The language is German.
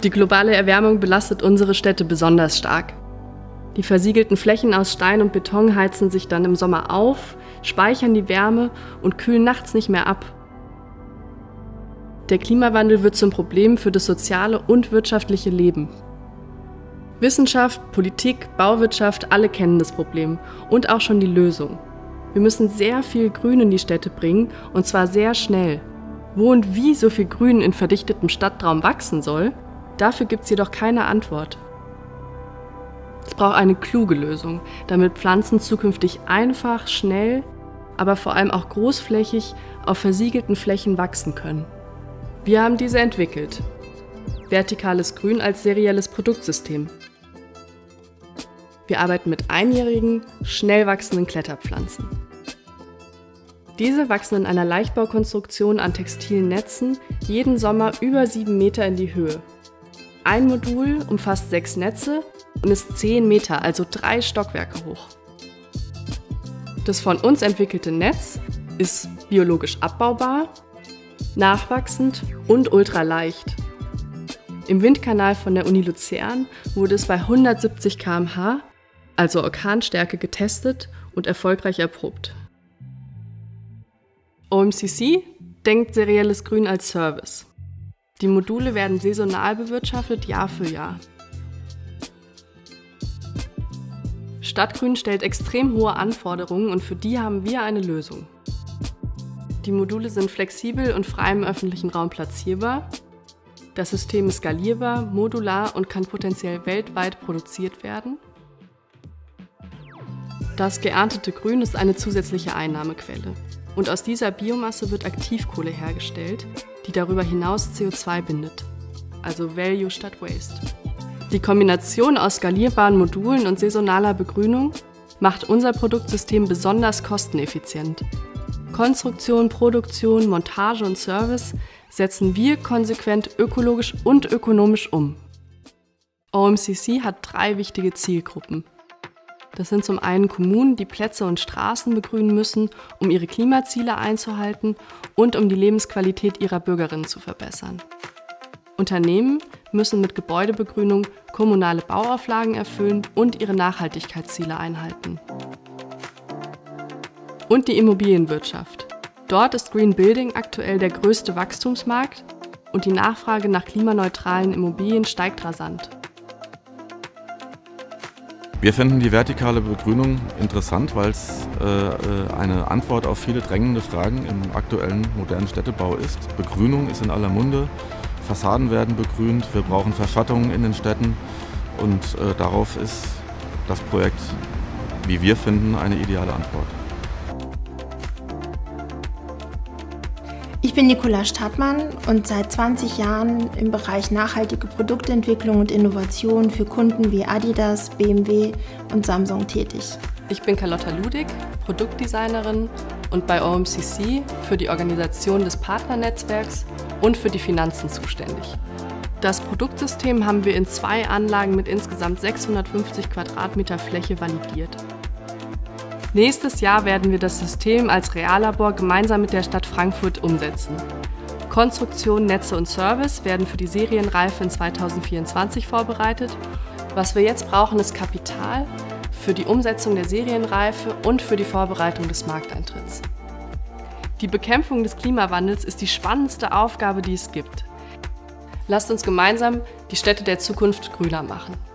Die globale Erwärmung belastet unsere Städte besonders stark. Die versiegelten Flächen aus Stein und Beton heizen sich dann im Sommer auf, speichern die Wärme und kühlen nachts nicht mehr ab. Der Klimawandel wird zum Problem für das soziale und wirtschaftliche Leben. Wissenschaft, Politik, Bauwirtschaft, alle kennen das Problem und auch schon die Lösung. Wir müssen sehr viel Grün in die Städte bringen, und zwar sehr schnell. Wo und wie so viel Grün in verdichtetem Stadtraum wachsen soll, dafür gibt es jedoch keine Antwort. Es braucht eine kluge Lösung, damit Pflanzen zukünftig einfach, schnell, aber vor allem auch großflächig auf versiegelten Flächen wachsen können. Wir haben diese entwickelt. Vertikales Grün als serielles Produktsystem. Wir arbeiten mit einjährigen, schnell wachsenden Kletterpflanzen. Diese wachsen in einer Leichtbaukonstruktion an textilen Netzen jeden Sommer über 7 Meter in die Höhe. Ein Modul umfasst 6 Netze und ist 10 Meter, also 3 Stockwerke hoch. Das von uns entwickelte Netz ist biologisch abbaubar, nachwachsend und ultraleicht. Im Windkanal von der Uni Luzern wurde es bei 170 km/h, also Orkanstärke, getestet und erfolgreich erprobt. OMCC denkt serielles Grün als Service. Die Module werden saisonal bewirtschaftet, Jahr für Jahr. Stadtgrün stellt extrem hohe Anforderungen und für die haben wir eine Lösung. Die Module sind flexibel und frei im öffentlichen Raum platzierbar. Das System ist skalierbar, modular und kann potenziell weltweit produziert werden. Das geerntete Grün ist eine zusätzliche Einnahmequelle. Und aus dieser Biomasse wird Aktivkohle hergestellt, die darüber hinaus CO2 bindet. Also Value statt Waste. Die Kombination aus skalierbaren Modulen und saisonaler Begrünung macht unser Produktsystem besonders kosteneffizient. Konstruktion, Produktion, Montage und Service setzen wir konsequent ökologisch und ökonomisch um. OMCC hat 3 wichtige Zielgruppen. Das sind zum einen Kommunen, die Plätze und Straßen begrünen müssen, um ihre Klimaziele einzuhalten und um die Lebensqualität ihrer Bürgerinnen zu verbessern. Unternehmen müssen mit Gebäudebegrünung kommunale Bauauflagen erfüllen und ihre Nachhaltigkeitsziele einhalten. Und die Immobilienwirtschaft. Dort ist Green Building aktuell der größte Wachstumsmarkt und die Nachfrage nach klimaneutralen Immobilien steigt rasant. Wir finden die vertikale Begrünung interessant, weil es eine Antwort auf viele drängende Fragen im aktuellen modernen Städtebau ist. Begrünung ist in aller Munde, Fassaden werden begrünt, wir brauchen Verschattungen in den Städten und darauf ist das Projekt, wie wir finden, eine ideale Antwort. Ich bin Nicola Stadtmann und seit 20 Jahren im Bereich nachhaltige Produktentwicklung und Innovation für Kunden wie Adidas, BMW und Samsung tätig. Ich bin Carlotta Ludig, Produktdesignerin und bei OMCC für die Organisation des Partnernetzwerks und für die Finanzen zuständig. Das Produktsystem haben wir in 2 Anlagen mit insgesamt 650 Quadratmeter Fläche validiert. Nächstes Jahr werden wir das System als Reallabor gemeinsam mit der Stadt Frankfurt umsetzen. Konstruktion, Netze und Service werden für die Serienreife in 2024 vorbereitet. Was wir jetzt brauchen, ist Kapital für die Umsetzung der Serienreife und für die Vorbereitung des Markteintritts. Die Bekämpfung des Klimawandels ist die spannendste Aufgabe, die es gibt. Lasst uns gemeinsam die Städte der Zukunft grüner machen.